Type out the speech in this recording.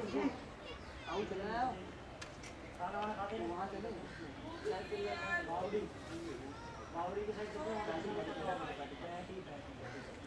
आओ चले आओ खाना वाना खाते हैं वहाँ चले बावड़ी बावड़ी के साइड चलते हैं